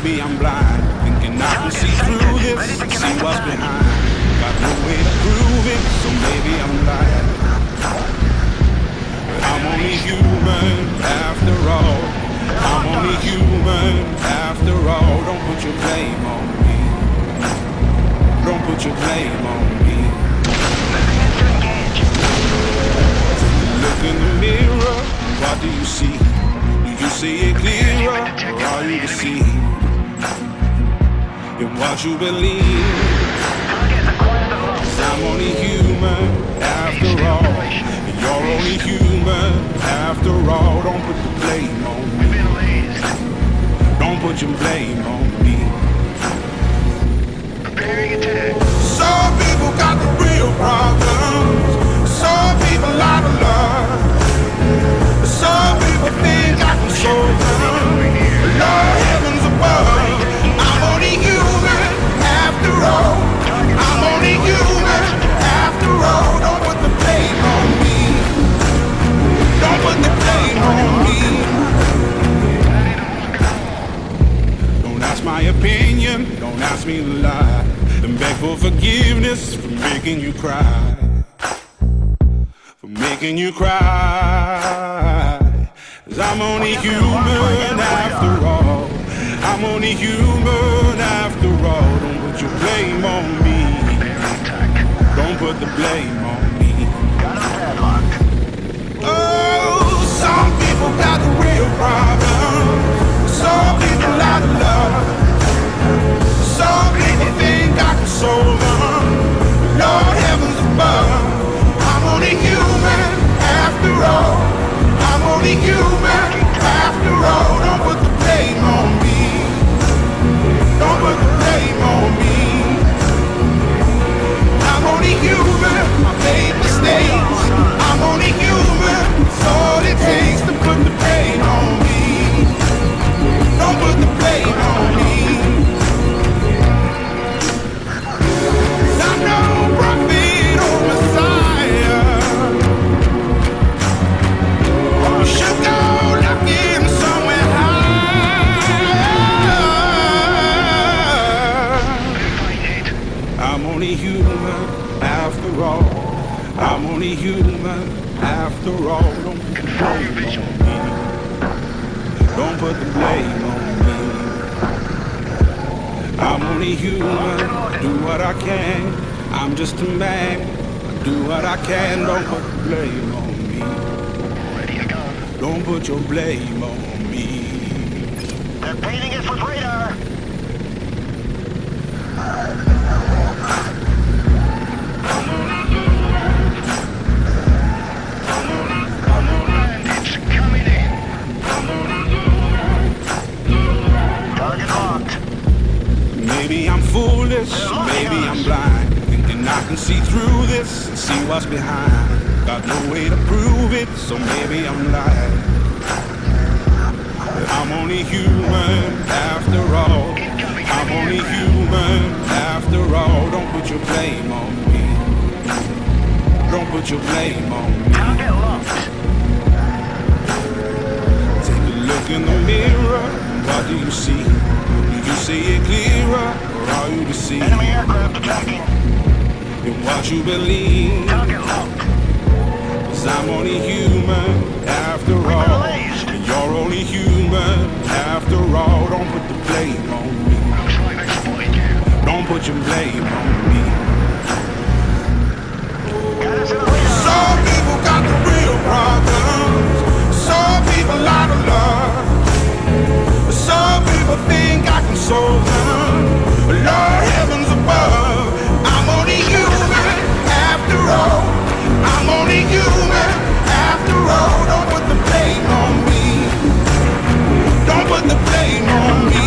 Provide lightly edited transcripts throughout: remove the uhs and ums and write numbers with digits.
maybe I'm blind, thinking I can see through this, see what's behind. Got no way to prove it, so maybe I'm lying. But I'm only human after all. I'm only human after all. Don't put your blame on me. Don't put your blame on me. Look in the mirror, what do you see? Do you see it clearer, or are you deceived in what you believe? 'Cause I'm only human after all, and you're only human after all. Don't put the blame on me. Don't put your blame on me. Some people got the real problems. Some people out of love. Some people think I can solve them. Lord, heavens above, I'm only human after all. I'm only human after all. Don't put the blame on me. Don't put the blame on me. Don't ask my opinion. Don't ask me to lie. And beg for forgiveness for making you cry. For making you cry. 'Cause I'm only human after all. I'm only human after all. Don't put your blame on me. Don't put the blame on me. Oh, some people got the real problem. Some people out of love. Some people think I can solve them. Lord, heavens above, I'm only human after all. I'm only human after all. Don't put the blame on me. Don't put the blame on me. I'm only human. I made mistakes. I'm only human. It's all it takes to put the blame on me. Don't put the blame on me. I'm no prophet or Messiah. You should go looking somewhere high. I'm only human after all. I'm only human after all. Don't put the blame on me. Don't put the blame on me. I'm only human. Do what I can. I'm just a man. I do what I can. Don't put the blame on me. Don't put your blame on me. They're painting it with radar. It's coming in. Target locked. Maybe I'm foolish, maybe I'm blind, thinking I can see through this and see what's behind. Got no way to prove it, so maybe I'm lying. But I'm only human after all. I'm only human after all. Don't put your blame on me. Don't put your blame on me. Target locked. Take a look in the mirror, what do you see? Do you see it clearer, or are you deceived Enemy aircraft attacking. in what you believe? Target locked. 'Cause I'm only human after all, and you're only human after all. Don't put the blame on me. Looks like they spotted you. Don't put your blame on me. Got us in the radar. Some people got the real problems. Some people out of love. Some people think I can solve them. Lord, heavens above, I'm only human after all. I'm only human after all. Don't put the blame on me. Don't put the blame on me.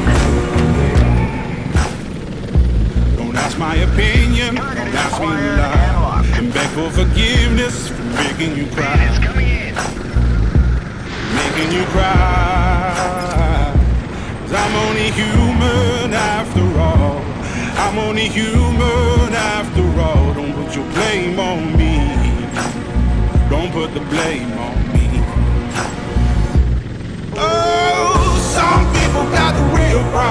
Don't ask my opinion. Don't ask me to lie. And beg for forgiveness for making you cry. It's coming in. Making you cry. 'Cause I'm only human after all. I'm only human after all. Don't put your blame on me. Don't put the blame on me. Oh, some people got the real problem.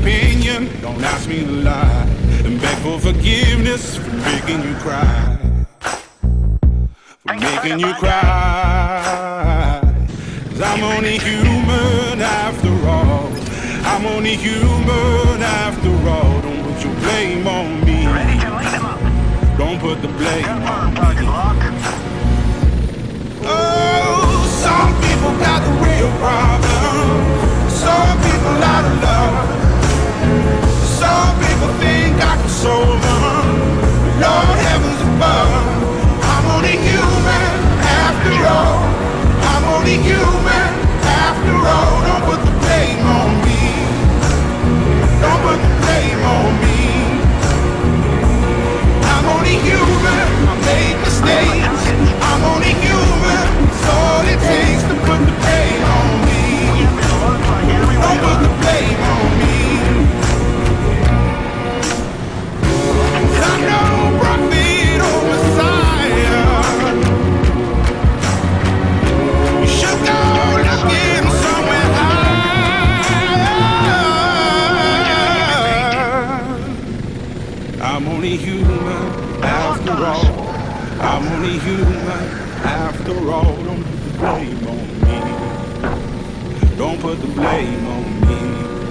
opinion, don't ask me to lie, and beg for forgiveness for making you cry, for making you cry. 'Cause I'm only human after all. I'm only human after all. Don't put your blame on me. Ready to light them up. Don't put the blame on Confirm me. target locked. Oh, some people got the real problem. Some people out of love. Some people think I can solve them. Lord heavens above, I'm only human after all. I'm only human after all. Don't put the blame on me. Don't put the blame on me. I'm only human. I made mistakes. I'm only human. It's all it takes to put the blame on me. Don't put the blame on me. I'm no prophet or Messiah. You should go looking somewhere higher. I'm only human after all. I'm only human after all. Don't put the blame on me. Don't put the blame on me.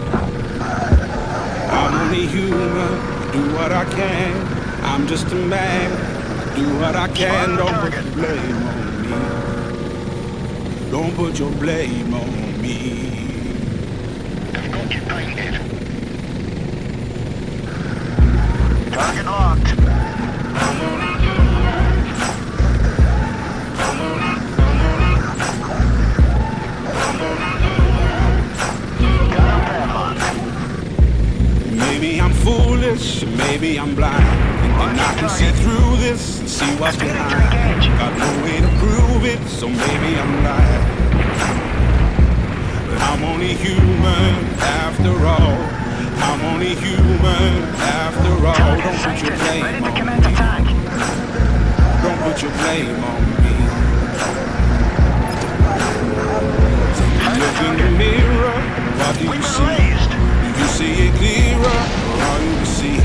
I'm only human. Do what I can. I'm just a man. Do what I can. Don't put the blame on me. Don't put your blame on me. Got you painted. Target locked. Maybe I'm foolish, maybe I'm blind, and I can see through this and see what's behind. Got no way to prove it, so maybe I'm lying. But I'm only human after all. I'm only human after all. Don't put your blame on me. Don't put your blame on me. Look in the mirror, what do you see? Do you see it clearer, or all you see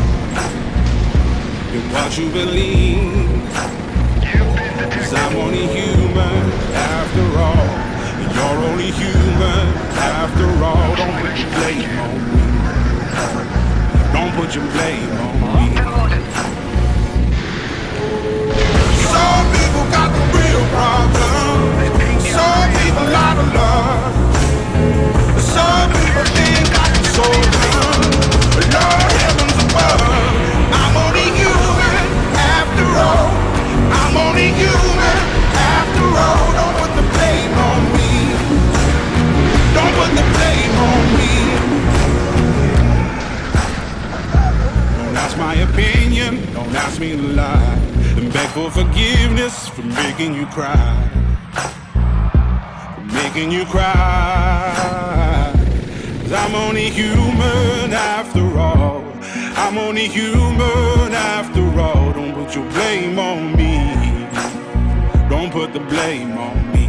is what you believe? 'Cause I'm only human after all, and you're only human after all. Don't put your blame on me. Don't put your blame on me. Some people got the real problem. Some people out of love. Some people think I can solve them. Lord heavens above, I'm only human after all. I'm only human after all. Don't put the blame on me. Don't put the blame on me. Don't ask my opinion. Don't ask me to lie, and beg for forgiveness for making you cry. Making you cry. 'Cause I'm only human after all. I'm only human after all. Don't put your blame on me. Don't put the blame on me.